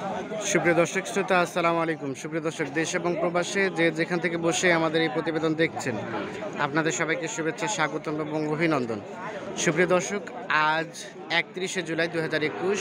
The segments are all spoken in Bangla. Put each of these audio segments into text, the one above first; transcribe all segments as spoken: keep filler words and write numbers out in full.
সুপ্রিয় দর্শক শ্রোতা, আসসালামু আলাইকুম। সুপ্রিয় দর্শক, দেশ এবং প্রবাসে যে যেখান থেকে বসে আমাদের এই প্রতিবেদন দেখছেন, আপনাদের সবাইকে শুভেচ্ছা, স্বাগতম এবং অভিনন্দন। সুপ্রিয় দর্শক, আজ একত্রিশে জুলাই দু হাজার একুশ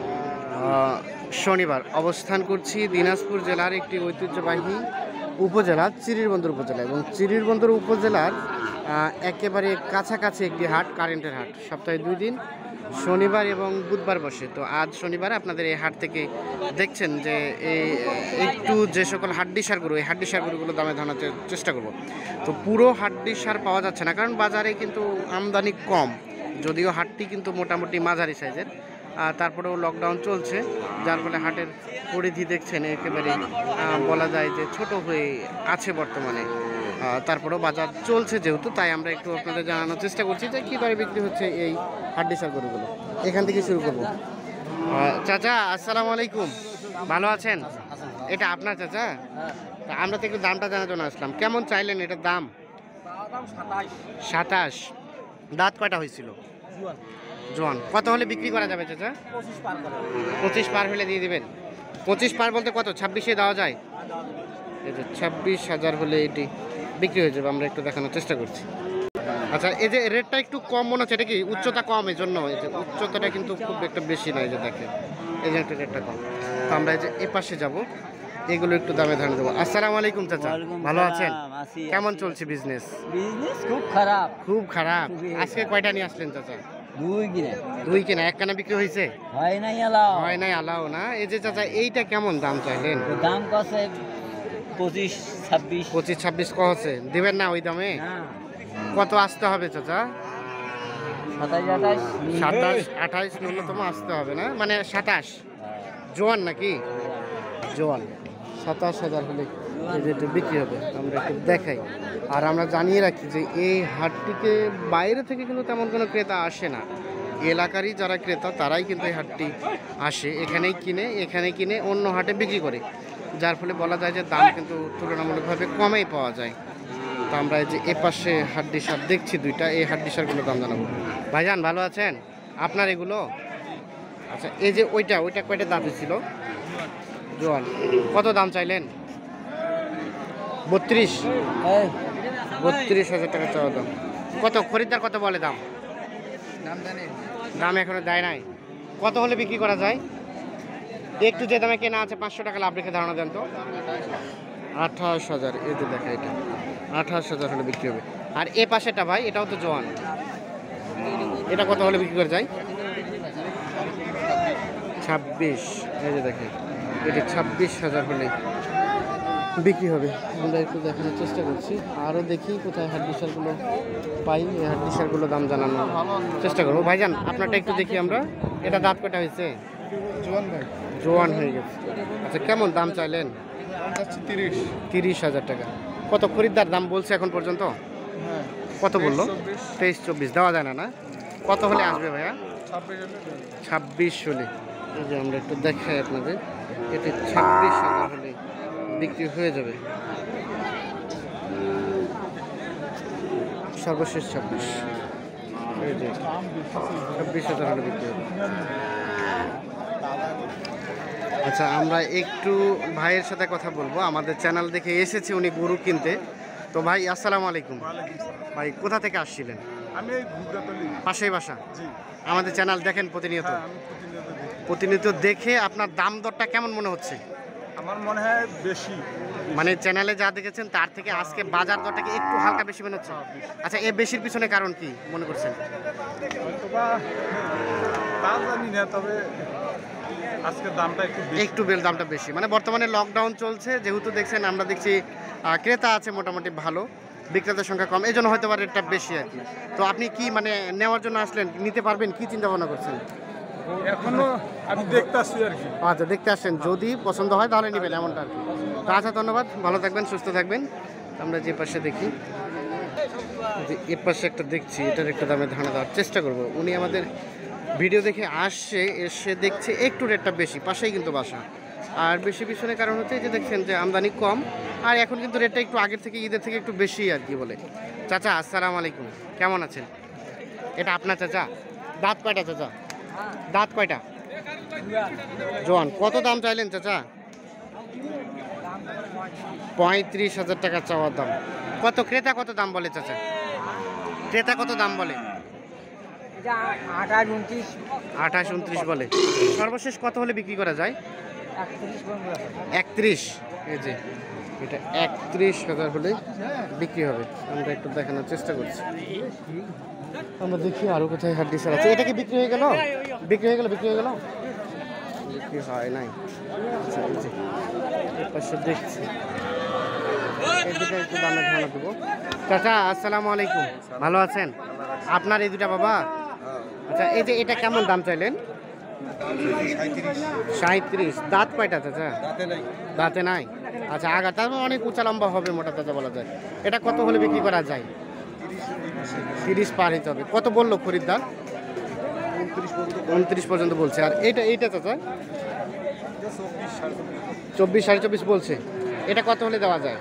শনিবার অবস্থান করছি দিনাজপুর জেলার একটি ঐতিহ্যবাহী উপজেলা চিরিরবন্দর উপজেলা, এবং চিরিরবন্দর উপজেলার একেবারে কাছাকাছি একটি হাট, কারেন্টের হাট। সপ্তাহে দুই দিন, শনিবার এবং বুধবার বসে। তো আজ শনিবার আপনাদের এই হাট থেকে দেখছেন যে এই একটু যে সকল হাড্ডি সার গরু, এই হাড্ডি সার গরুগুলো দামে ধারণার চেষ্টা করব। তো পুরো হাড্ডি সার পাওয়া যাচ্ছে না, কারণ বাজারে কিন্তু আমদানি কম, যদিও হাটটি কিন্তু মোটামুটি মাঝারি সাইজের। তারপরেও লকডাউন চলছে, যার ফলে হাটের পরিধি দেখছেন একেবারে বলা যায় যে ছোট হয়ে আছে বর্তমানে। তারপরেও বাজার চলছে যেহেতু, তাই আমরা একটু আপনাদের জানানোর চেষ্টা করছি যে কী দরে বিক্রি হচ্ছে এই হাড্ডি সার গরুগুলো। এখান থেকে শুরু করব। চাচা, আসসালামু আলাইকুম, ভালো আছেন? এটা আপনার চাচা? তা আমরা তো একটু দামটা জানার জন্য আসলাম। কেমন চাইলেন এটার দাম? সাতাশ। দাঁত কয়টা হয়েছিল? জোয়ান। কত হলে বিক্রি করা যাবে চাচা? পঁচিশ পার হলে দিয়ে দিবেন। পঁচিশ পার বলতে কত? ছাব্বিশে দেওয়া যায়? এটা ছাব্বিশ হাজার হলে এটি বিক্রি হয়ে যাবে। আমরা একটু দেখানোর চেষ্টা করছি। আচ্ছা, এই যে রেটটা একটু কম মনে হচ্ছে, এটা কি উচ্চতা কম? এই জন্য এই যে উচ্চতাটা কিন্তু খুব একটা বেশি নয়, যে দেখেন এই যে একটা রেটটা কম। তো আমরা এই যে এ পাশে যাবো, এগুলো একটু দামে ধারণা দেবো। আসসালামু আলাইকুম চাচা, ভালো আছেন? কেমন চলছে বিজনেস? বিজনেস খুব খারাপ। খুব খারাপ। আজকে কয়টা নিয়ে আসলেন চাচা? দুই কিনে। দুই কিনা? এক কানা বিক্রি হয়েছে? হয় নাই আলাও। হয় নাই আলাও না। এই যে চাচা এইটা কেমন দাম চাইলেন? দাম কছে পঁচিশ ছাব্বিশ। পঁচিশ ছাব্বিশ কছে দিবেন না ওই দামে? কত আসতে হবে চাচা? সাতাশ আঠাশ। সাতাশ আঠাইশ ন্যূনতম আসতে হবে না? মানে সাতাশ জোয়ান নাকি? জোয়ান। সাতাশ হাজার হলে এই যে বিক্রি হবে। আমরা একটু দেখাই। আর আমরা জানিয়ে রাখি যে এই হাটটিকে বাইরে থেকে কিন্তু তেমন কোনো ক্রেতা আসে না, এলাকারই যারা ক্রেতা তারাই কিন্তু এই হাটটি আসে, এখানেই কিনে, এখানে কিনে অন্য হাটে বিক্রি করে, যার ফলে বলা যায় যে দাম কিন্তু তুলনামূলকভাবে কমেই পাওয়া যায়। তো আমরা এই যে এ পাশে হাড্ডি সার দেখছি দুইটা, এই হাড্ডি সারগুলো দাম জানাবো। ভাইজান, ভালো আছেন? আপনার এগুলো? আচ্ছা, এই যে ওইটা ওইটা কয়টা দাঁত ছিল? জোয়ান। কত দাম চাইলেন? বত্রিশ। বত্রিশ হাজার টাকা চাওয়া দাম। কত খরিদ্দার কত বলে দাম? দাম এখনো দেয় নাই। কত হলে বিক্রি করা যায়? একটু যে দামে কেনা আছে পাঁচশো টাকা লাভ রেখে ধারণা দেন তো। আঠাশ হাজার। এই যে দেখা, এটা আঠাশ হাজার হলে বিক্রি হবে। আর এ পাশেটা ভাই, এটাও তো জোয়ান, এটা কত হলে বিক্রি করে যায়? ছাব্বিশ। এই যে দেখে, এটি ছাব্বিশ হাজার হলে বিক্রি হবে। আমরা একটু দেখানোর চেষ্টা করছি, আরও দেখি কোথায় হাড্ডি সারগুলো পাই, এই হাড্ডি সারগুলো দাম জানানোর চেষ্টা করবো। ভাইজান, আপনারটা একটু দেখি আমরা। এটা দাঁত কটা হয়েছে? জোয়ান ভাই। জোয়ান হয়ে গেছে। আচ্ছা, কেমন দাম চাইলেন? তিরিশ। তিরিশ হাজার টাকা। কত খরিদ্দার দাম বলছে এখন পর্যন্ত? হ্যাঁ। কত বললো? তেইশ চব্বিশ। দেওয়া যায় না না? কত হলে আসবে ভাইয়া? ছাব্বিশ হলে। এই যে আমরা একটু দেখাই আপনাদের, এটি ছাব্বিশ হাজার হলে বিক্রি হয়ে যাবে। সর্বশেষ ছাব্বিশ। এই যে ছাব্বিশ হাজার হলে বিক্রি হবে। আচ্ছা, আমরা একটু ভাইয়ের সাথে কথা বলবো। আমাদের চ্যানেল দেখে এসেছে উনি গরু কিনতে। তো ভাই, আসসালামু আলাইকুম। ভাই, কোথা থেকে আসছিলেন? আমি পাশেই বাসা? আমাদের চ্যানেল দেখেন প্রতিনিয়ত? প্রতিনিয়ত দেখে আপনার দাম দরটা কেমন মনে হচ্ছে? আমার মনে হয় বেশি, মানে চ্যানেলে যা দেখেছেন তার থেকে আজকে বাজার দরটা কি একটু হালকা বেশি মনে হচ্ছে? আচ্ছা, এ বেশির পিছনে কারণ কি মনে করছেন? তা জানি না, তবে আজকে দামটা একটু একটু বেল দামটা বেশি। মানে বর্তমানে লকডাউন চলছে যেহেতু, দেখছেন আমরা দেখছি ক্রেতা আছে মোটামুটি ভালো, বিক্রেতার সংখ্যা কম, এই জন্য হয়তো বা রেটটা বেশি আর কি। তো আপনি কি মানে নেওয়ার জন্য আসলেন, নিতে পারবেন, কি চিন্তা ভাবনা করছেন? এখনো আমি দেখতে আসছি আর কি। আচ্ছা, দেখতে আসছেন, যদি পছন্দ হয় তাহলে নেবেন, এমনটা আর কি। তো আচ্ছা, ধন্যবাদ, ভালো থাকবেন, সুস্থ থাকবেন। আমরা যে পাশে দেখি, যে এ পাশে একটা দেখছি, এটার একটা দামে ধারণা দেওয়ার চেষ্টা করব। উনি আমাদের ভিডিও দেখে আসছে, এসে দেখছে একটু রেটটা বেশি, পাশেই কিন্তু বাসা। আর বেশি পিছনে কারণ হচ্ছে যে দেখছেন যে আমদানি কম, আর এখন কিন্তু রেটটা একটু আগের থেকে, ঈদের থেকে একটু বেশি আর কি বলে। চাচা, আসসালামু আলাইকুম, কেমন আছেন? এটা আপনার চাচা? দাঁত কয়টা চাচা? দাঁত কয়টা? জোয়ান কত দাম চাইলেন চাচা? পঁয়ত্রিশ হাজার টাকা চাওয়ার দাম। কত ক্রেতা কত দাম বলে চাচা? ক্রেতা কত দাম বলে? আঠাশ উনত্রিশ আঠাশ উনত্রিশ বলে। সর্বশেষ কত হলে বিক্রি করা যায়? একত্রিশ। এই যে এটা একত্রিশ হাজার হলে বিক্রি হবে। আমরা একটু দেখানোর চেষ্টা করছি। আমরা দেখি আরো কোথায় হাড্ডি সার আছে। এটা কি বিক্রি হয়ে গেল? বিক্রি হয়ে গেল বিক্রি হয়ে গেল বিক্রি হয় নাই। আচ্ছা এই যে এর পাশে দেখছি এই দুটো একটু দামে ধারণা দেবো। চাচা আসসালামু আলাইকুম, ভালো আছেন? আপনার এই দুটা বাবা? আচ্ছা এই যে এটা কেমন দাম চাইলেন? সাঁত্রিশ। দাঁত কয়টা চাচা? দাঁতে নাই। আচ্ছা আগা তার অনেক উঁচা লম্বা হবে মোটা তাজা বলা যায়। এটা কত হলে বিক্রি করা যায়? তিরিশ পার হইতে হবে। কত বললো খরিদ্দার? উনত্রিশ পর্যন্ত বলছে। আর এইটা এইটা চাচা চব্বিশ সাড়ে চব্বিশ বলছে। এটা কত হলে দেওয়া যায়?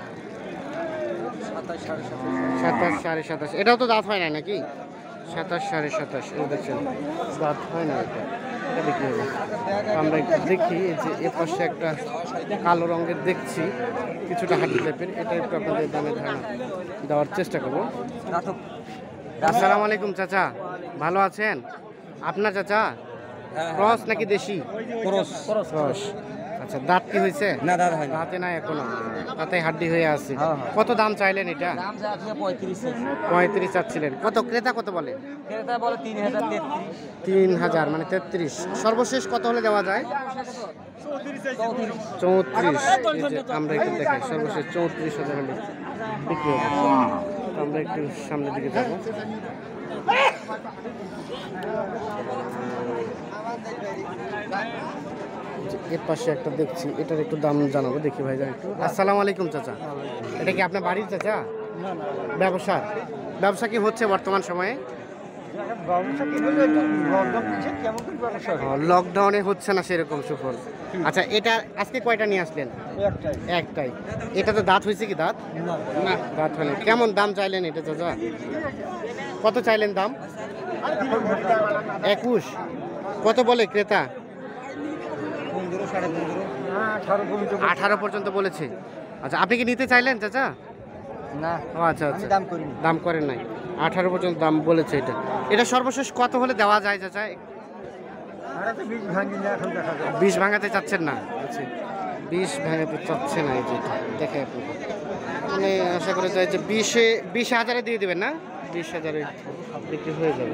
সাতাশ সাড়ে সাতাশ। এটাও তো দাঁত হয় না নাকি? সাতাশ সাড়ে সাতাশ। এই দেখছেন দাঁত হয় না এটা, এটা বিক্রি হবে। আমরা একটু দেখি এই যে এ পাশে একটা কালো রঙের দেখছি কিছুটা হাড্ডি টাইপের। এটা একটু আপনাদের দামে ধারণা দেওয়ার চেষ্টা করবো। আসসালামু আলাইকুম চাচা, ভালো আছেন? আপনার চাচা ক্রস নাকি দেশি? Cross cross. আচ্ছা দাঁত কি হয়েছে? না দাদা হয় না। দাঁতে নাই এখনো, তাতে হাড্ডি হয়ে আছে। হ্যাঁ, হ্যাঁ। কত দাম চাইলেন এটা? দাম চাচ্ছে পঁয়ত্রিশ। পঁয়ত্রিশ চাচ্ছিলেন। কত ক্রেতা কত বলে? ক্রেতা বলে তিন হাজার তেত্রিশ। তিন হাজার মানে তেত্রিশ। সর্বশেষ কত হলে দেওয়া যায়? চৌত্রিশ। এই যে আমরা একটু দেখাই সর্বশেষ চৌত্রিশ হাজার হলে বিক্রি হবে। তো আমরা একটু সামনের দিকে যাবো। এর পাশে একটা দেখছি, এটার একটু দাম জানাবো। দেখি ভাই জান একটু। আসসালামু আলাইকুম চাচা, এটা কি আপনার বাড়ির চাচা? ব্যবসা ব্যবসা কি হচ্ছে বর্তমান সময়ে? লকডাউনে হচ্ছে না সেরকম সুফল। আচ্ছা এটা আজকে কয়টা নিয়ে আসলেন? একটাই। এটা তো দাঁত হয়েছে কি? দাঁত না, দাঁত হয়নি। কেমন দাম চাইলেন এটা চাচা? কত চাইলেন দাম? একুশ। কত বলে ক্রেতা? আঠারো পর্যন্ত বলেছে। আচ্ছা আপনি কি নিতে চাইলেন চাচা? না ও আচ্ছা আচ্ছা, দাম করি দাম করেন নাই। আঠারো পর্যন্ত দাম বলেছে। এটা এটা সর্বশেষ কত হলে দেওয়া যায় চাচা? বিশ ভাঙাতে চাচ্ছেন না? আচ্ছা বিশ ভাঙাতে চাচ্ছে না। এই যে দেখে আপনি মানে আশা করে চাই যে বিশে বিশ হাজারে দিয়ে দেবেন না? বিশ হাজারে বিক্রি হয়ে যাবে।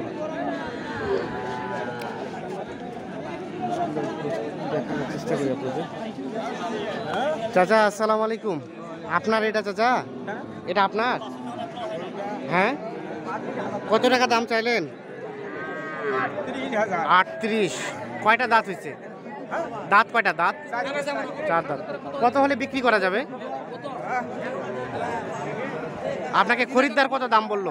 দেখানোর চেষ্টা করি আপনাদের। চাচা আসসালামু আলাইকুম, আপনার এটা চাচা? এটা আপনার? হ্যাঁ কত টাকা দাম চাইলেন? আটত্রিশ। কয়টা দাঁত হয়েছে? দাঁত কয়টা? দাঁত চার দাঁত। কত হলে বিক্রি করা যাবে? আপনাকে খরিদ্দার কত দাম বললো?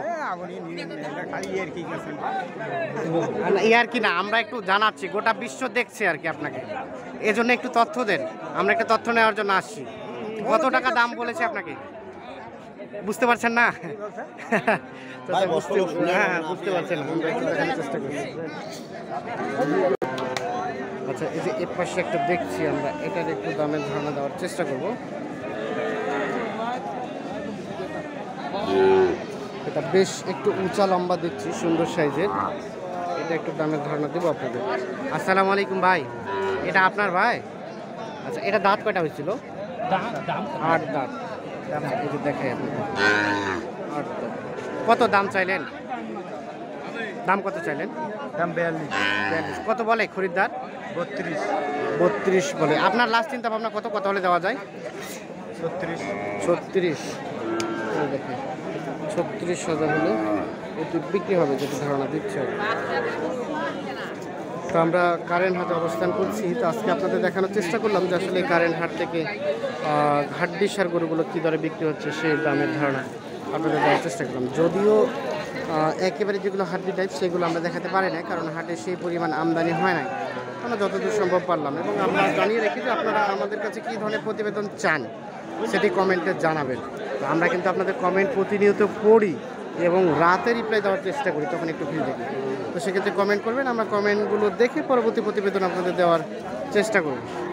ইয়ার কি না, আমরা একটু জানাচ্ছি, গোটা বিশ্ব দেখছে আর কি আপনাকে, এজন্য একটু তথ্য দেন। আমরা একটা তথ্য নেওয়ার জন্য আসছি। কত টাকা দাম বলেছে আপনাকে? বুঝতে পারছেন না? হ্যাঁ বুঝতে পারছেন, আমরা একটু দেখানোর চেষ্টা করছি। আচ্ছা এই যে এর পাশে একটা দেখছি আমরা, এটার একটু দামের ধারণা দেওয়ার চেষ্টা করব। এটা বেশ একটু উঁচা লম্বা দেখছি, সুন্দর সাইজের। এটা একটু দামের ধারণা দেবো আপনাদের। আসসালামু আলাইকুম ভাই, এটা আপনার ভাই? আচ্ছা এটা দাঁত কয়টা হয়েছিল? আট দাঁত। এই যে দেখাই আপনাদের আট দাঁত। কত দাম চাইলেন? দাম কত চাইলেন? দাম বিয়াল্লিশ। বিয়াল্লিশ। কত বলে খরিদ্দার? বত্রিশ। বত্রিশ বলে। আপনার লাস্ট চিন্তা ভাবনা কত কত হলে দেওয়া যায়? ছত্রিশ। ছত্রিশ। দেখে ছত্রিশ হাজার হলে এটি বিক্রি হবে যেটা ধারণা দিচ্ছে। তো আমরা কারেন্ট হাটে অবস্থান করছি। তো আজকে আপনাদের দেখানোর চেষ্টা করলাম যে আসলে কারেন্ট হাট থেকে হাড্ডি সার গরুগুলো কী দরে বিক্রি হচ্ছে সেই দামের ধারণা আপনাদের দেওয়ার চেষ্টা করলাম। যদিও একেবারে যেগুলো হাড্ডি টাইপ সেগুলো আমরা দেখাতে পারি না, কারণ হাটে সেই পরিমাণ আমদানি হয় না। আমরা যতদূর সম্ভব পারলাম, এবং আমরা জানিয়ে রাখি যে আপনারা আমাদের কাছে কী ধরনের প্রতিবেদন চান সেটি কমেন্টে জানাবেন। তো আমরা কিন্তু আপনাদের কমেন্ট প্রতিনিয়ত পড়ি এবং রাতে রিপ্লাই দেওয়ার চেষ্টা করি, তখন একটু ভিড় দেখি। তো সেক্ষেত্রে কমেন্ট করবেন, আমরা কমেন্টগুলো দেখে পরবর্তী প্রতিবেদন আপনাদের দেওয়ার চেষ্টা করব।